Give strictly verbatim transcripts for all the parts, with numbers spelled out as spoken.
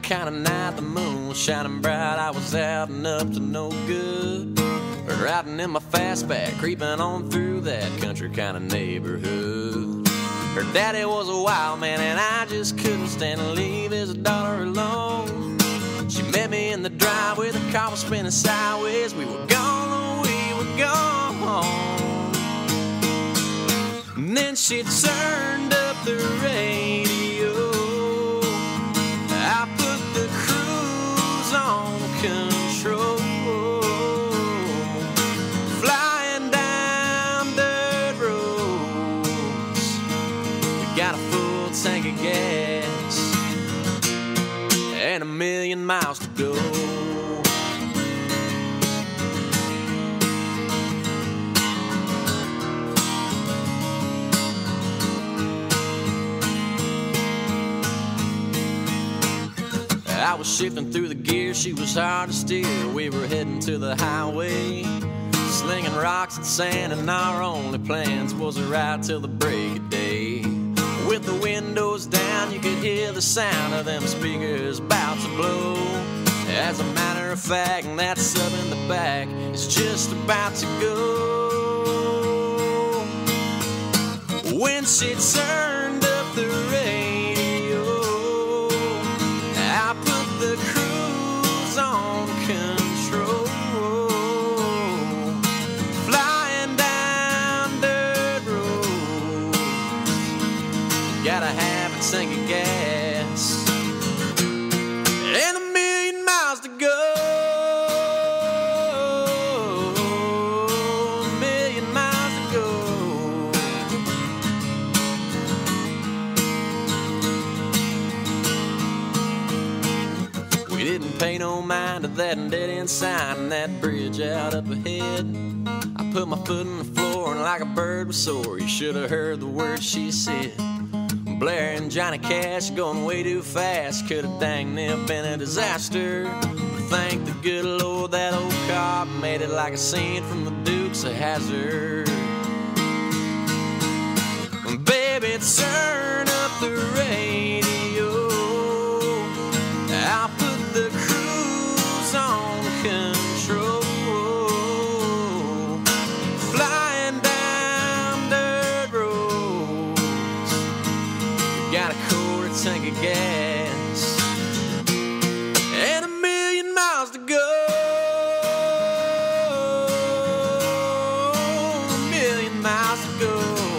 kind of night, the moon was shining bright. I was out and up to no good, riding in my fastback, creeping on through that country kind of neighborhood. Her daddy was a wild man and I just couldn't stand to leave his daughter alone. She met me in the driveway, the car was spinning sideways. We were gone, we were gone. And then she turned up the radio. I put the cruise on control, flying down dirt roads. We got a full tank of gas and a million miles to go. I was shifting through the gear, she was hard to steer. We were heading to the highway, slinging rocks and sand, and our only plans was a ride till the break of day. With the windows down, you could hear the sound of them speakers about to blow. As a matter of fact, that sub in the back is just about to go. When she turned up the radio, I put the cruise on control, flying down dirt roads. Gotta have a tank of gas and a million miles to go. A million miles to go. We didn't pay no mind to that dead-end sign and that bridge out up ahead. I put my foot on the floor and like a bird was sore. You should have heard the words she said. Blair and Johnny Cash going way too fast. Could have dang near been a disaster. But thank the good Lord that old car made it like a scene from the Dukes of Hazzard. Baby, turn up the radio. I'll put the cruise on control, flying down dirt roads. Got a quarter tank of gas and a million miles to go. A million miles to go.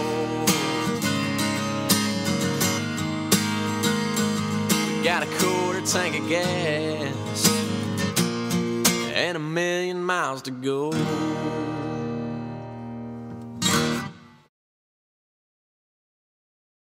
Got a quarter tank of gas and a million miles to go.